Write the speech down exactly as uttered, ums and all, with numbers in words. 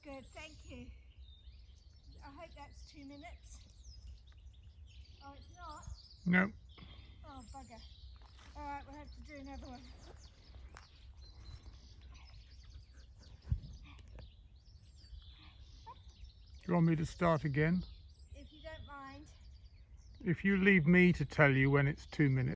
good, thank you. I hope that's two minutes. Oh, it's not? No. Oh, bugger. Alright, we'll have to do another one. Do you want me to start again? If you don't mind. If you leave me to tell you when it's two minutes.